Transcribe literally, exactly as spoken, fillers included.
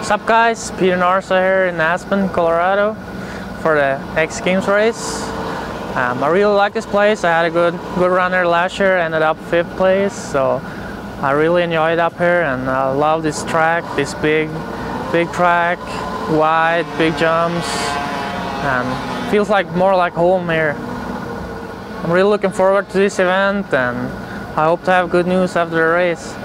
What's up guys, Peter Narsa here in Aspen, Colorado for the X Games race. Um, I really like this place. I had a good good run there last year, ended up fifth place, so I really enjoyed up here and I love this track, this big big track, wide, big jumps, and feels like more like home here. I'm really looking forward to this event and I hope to have good news after the race.